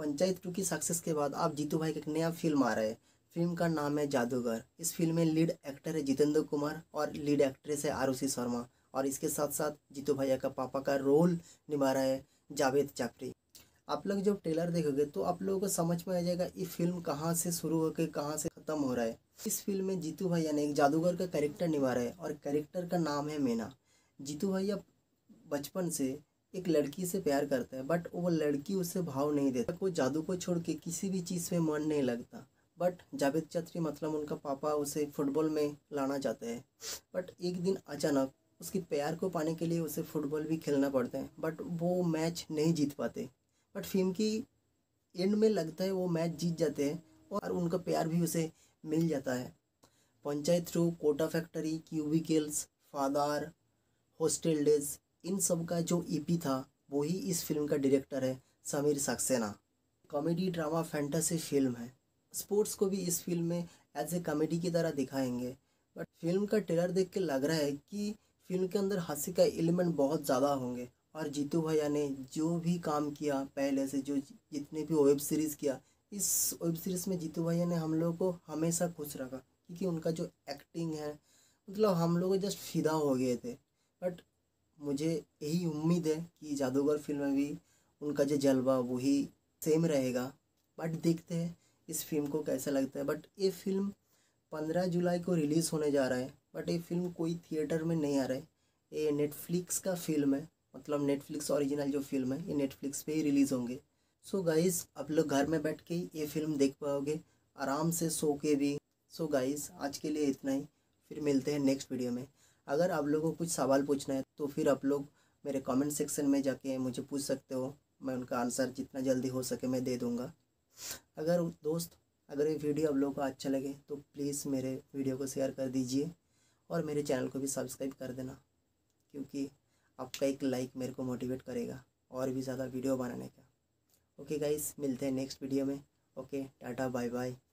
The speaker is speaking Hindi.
पंचायत 2 की सक्सेस के बाद अब जीतू भाई का एक नया फिल्म आ रहा है। फिल्म का नाम है जादूगर। इस फिल्म में लीड एक्टर है जितेंद्र कुमार और लीड एक्ट्रेस है आरुषि शर्मा, और इसके साथ साथ जीतू भैया का पापा का रोल निभा रहा है जावेद जाफरी। आप लोग जब ट्रेलर देखोगे तो आप लोगों को समझ में आ जाएगा ये फिल्म कहाँ से शुरू होकर कहाँ से ख़त्म हो रहा है। इस फिल्म में जीतू भैया ने एक जादूगर का कैरेक्टर निभा रहा है और कैरेक्टर का नाम है मीना। जीतू भैया बचपन से एक लड़की से प्यार करता है, बट वो लड़की उसे भाव नहीं देता। वो जादू को छोड़ के किसी भी चीज़ में मन नहीं लगता। बट जावेद जाफरी मतलब उनका पापा उसे फुटबॉल में लाना चाहते हैं, बट एक दिन अचानक उसके प्यार को पाने के लिए उसे फुटबॉल भी खेलना पड़ता है, बट वो मैच नहीं जीत पाते। बट फिल्म की एंड में लगता है वो मैच जीत जाते हैं और उनका प्यार भी उसे मिल जाता है। Panchayat through, Kota factory, cubicles, father, hostel daze, इन सब का जो ईपी था वही इस फिल्म का डायरेक्टर है Sameer Saxena. Comedy drama fantasy film है। स्पोर्ट्स को भी इस फिल्म में एज ए कॉमेडी की तरह दिखाएंगे। बट फिल्म का ट्रेलर देख के लग रहा है कि फिल्म के अंदर हंसी का एलिमेंट बहुत ज़्यादा होंगे। और जीतू भैया ने जो भी काम किया पहले से, जो जितने भी वेब सीरीज़ किया, इस वेब सीरीज़ में जीतू भैया ने हम लोग को हमेशा खुश रखा, क्योंकि उनका जो एक्टिंग है मतलब हम लोग जस्ट फिदा हो गए थे। बट मुझे यही उम्मीद है कि जादूगर फिल्म में भी उनका जो जलवा वही सेम रहेगा। बट देखते हैं इस फिल्म को कैसा लगता है। बट ये फिल्म 15 जुलाई को रिलीज़ होने जा रहा है, बट ये फिल्म कोई थिएटर में नहीं आ रहा है। ये नेटफ्लिक्स का फिल्म है, मतलब नेटफ्लिक्स ओरिजिनल जो फिल्म है ये नेटफ्लिक्स पे ही रिलीज़ होंगे। सो गाइज़, आप लोग घर में बैठ के ये फिल्म देख पाओगे आराम से, सो के भी। सो गाइज़, आज के लिए इतना ही। फिर मिलते हैं नेक्स्ट वीडियो में। अगर आप लोगों को कुछ सवाल पूछना है तो फिर आप लोग मेरे कमेंट सेक्शन में जाके मुझे पूछ सकते हो। मैं उनका आंसर जितना जल्दी हो सके मैं दे दूँगा। अगर ये वीडियो आप लोगों को अच्छा लगे तो प्लीज़ मेरे वीडियो को शेयर कर दीजिए और मेरे चैनल को भी सब्सक्राइब कर देना, क्योंकि आपका एक लाइक मेरे को मोटिवेट करेगा और भी ज़्यादा वीडियो बनाने का। ओके गाइस, मिलते हैं नेक्स्ट वीडियो में। Okay, tata bye bye.